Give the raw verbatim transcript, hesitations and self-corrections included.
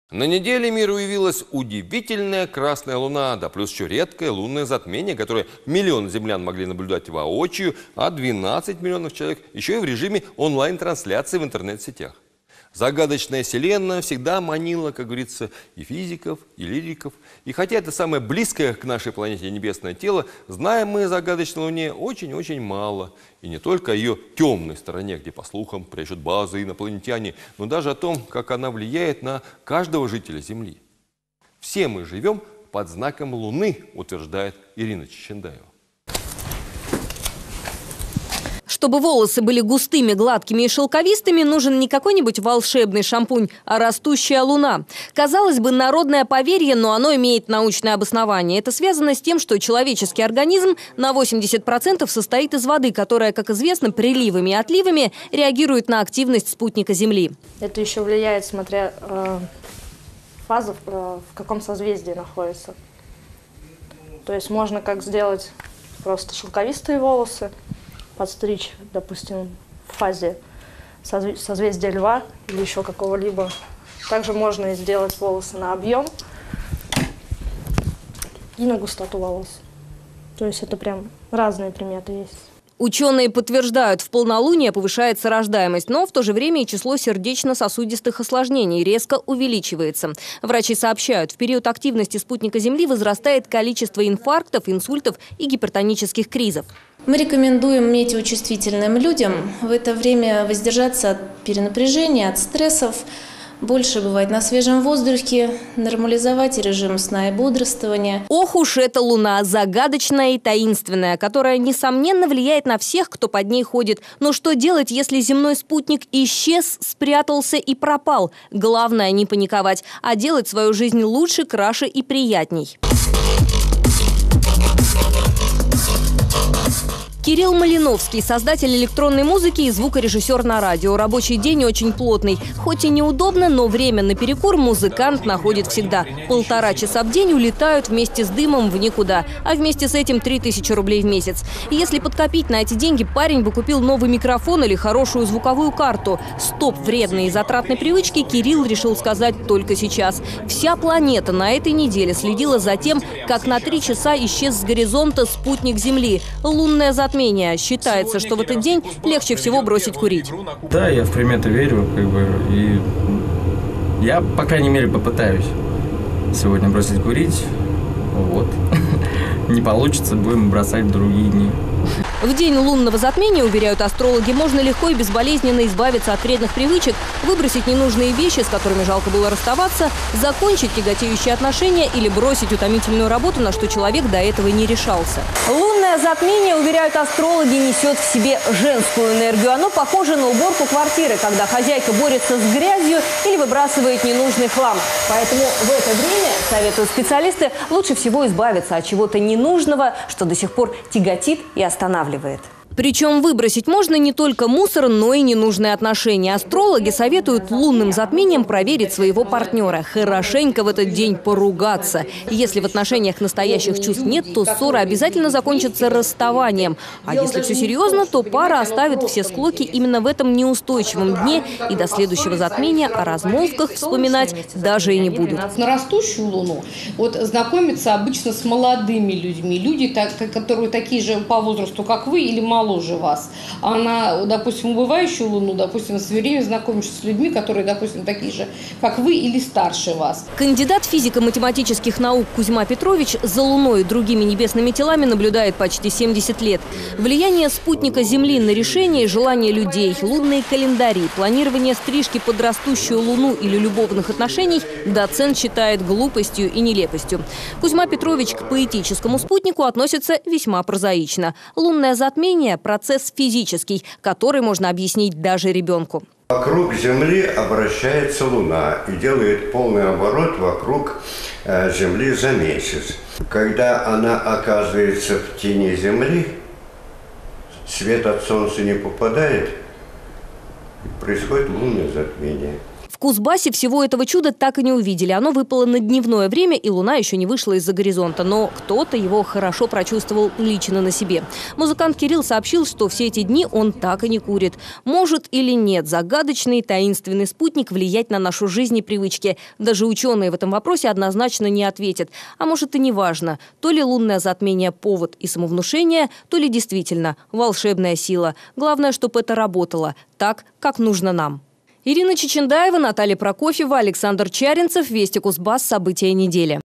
На неделе миру явилась удивительная красная луна, да плюс еще редкое лунное затмение, которое миллионы землян могли наблюдать воочию, а двенадцать миллионов человек еще и в режиме онлайн-трансляции в интернет-сетях. Загадочная вселенная всегда манила, как говорится, и физиков, и лириков. И хотя это самое близкое к нашей планете небесное тело, знаем мы о загадочной Луне очень-очень мало. И не только о ее темной стороне, где, по слухам, прячут базы инопланетяне, но даже о том, как она влияет на каждого жителя Земли. Все мы живем под знаком Луны, утверждает Ирина Чечендаева. Чтобы волосы были густыми, гладкими и шелковистыми, нужен не какой-нибудь волшебный шампунь, а растущая луна. Казалось бы, народное поверье, но оно имеет научное обоснование. Это связано с тем, что человеческий организм на восемьдесят процентов состоит из воды, которая, как известно, приливами и отливами реагирует на активность спутника Земли. Это еще влияет, смотря э, фаза, э, в каком созвездии находится. То есть можно как сделать просто шелковистые волосы, подстричь, допустим, в фазе созвездия Льва или еще какого-либо. Также можно и сделать волосы на объем и на густоту волос. То есть это прям разные приметы есть. Ученые подтверждают, в полнолуние повышается рождаемость, но в то же время и число сердечно-сосудистых осложнений резко увеличивается. Врачи сообщают, в период активности спутника Земли возрастает количество инфарктов, инсультов и гипертонических кризов. Мы рекомендуем метеочувствительным людям в это время воздержаться от перенапряжения, от стрессов, больше бывать на свежем воздухе, нормализовать режим сна и бодрствования. Ох уж эта луна, загадочная и таинственная, которая, несомненно, влияет на всех, кто под ней ходит. Но что делать, если земной спутник исчез, спрятался и пропал? Главное не паниковать, а делать свою жизнь лучше, краше и приятней. Кирилл Малиновский, создатель электронной музыки и звукорежиссер на радио. Рабочий день очень плотный. Хоть и неудобно, но время на перекур музыкант находит всегда. Полтора часа в день улетают вместе с дымом в никуда. А вместе с этим три тысячи рублей в месяц. И если подкопить на эти деньги, парень бы купил новый микрофон или хорошую звуковую карту. Стоп вредной и затратной привычки Кирилл решил сказать только сейчас. Вся планета на этой неделе следила за тем, как на три часа исчез с горизонта спутник Земли. Лунное затмение. Считается, что в этот день легче всего бросить курить. Да, я в приметы верю, как бы, и я, по крайней мере, попытаюсь сегодня бросить курить. Вот. Не получится, будем бросать в другие дни. В день лунного затмения, уверяют астрологи, можно легко и безболезненно избавиться от вредных привычек, выбросить ненужные вещи, с которыми жалко было расставаться, закончить тяготеющие отношения или бросить утомительную работу, на что человек до этого не решался. Лунное затмение, уверяют астрологи, несет в себе женскую энергию. Оно похоже на уборку квартиры, когда хозяйка борется с грязью или выбрасывает ненужный хлам. Поэтому в это время, советуют специалисты, лучше всего избавиться от чего-то ненужного, что до сих пор тяготит и останавливает. Причем выбросить можно не только мусор, но и ненужные отношения. Астрологи советуют лунным затмением проверить своего партнера. Хорошенько в этот день поругаться. Если в отношениях настоящих чувств нет, то ссора обязательно закончится расставанием. А если все серьезно, то пара оставит все склоки именно в этом неустойчивом дне. И до следующего затмения о размолвках вспоминать даже и не будут. На растущую луну вот, знакомиться обычно с молодыми людьми. Люди, так, которые такие же по возрасту, как вы, или мало моложе вас. А на, допустим, убывающую луну, допустим, все время знакомишься с людьми, которые, допустим, такие же, как вы или старше вас. Кандидат физико-математических наук Кузьма Петрович за Луной и другими небесными телами наблюдает почти семьдесят лет. Влияние спутника Земли на решения и желания людей, лунные календари, планирование стрижки под растущую луну или любовных отношений доцент считает глупостью и нелепостью. Кузьма Петрович к поэтическому спутнику относится весьма прозаично. Лунное затмение – процесс физический, который можно объяснить даже ребенку. Вокруг Земли обращается Луна и делает полный оборот вокруг э, Земли за месяц. Когда она оказывается в тени Земли, свет от Солнца не попадает, происходит лунное затмение. В В Кузбассе всего этого чуда так и не увидели. Оно выпало на дневное время, и луна еще не вышла из-за горизонта. Но кто-то его хорошо прочувствовал лично на себе. Музыкант Кирилл сообщил, что все эти дни он так и не курит. Может или нет загадочный таинственный спутник влиять на нашу жизнь и привычки? Даже ученые в этом вопросе однозначно не ответят. А может и не важно, то ли лунное затмение – повод и самовнушение, то ли действительно волшебная сила. Главное, чтобы это работало так, как нужно нам. Ирина Чечендаева, Наталья Прокофьева, Александр Чаринцев. Вести Кузбасс. События недели.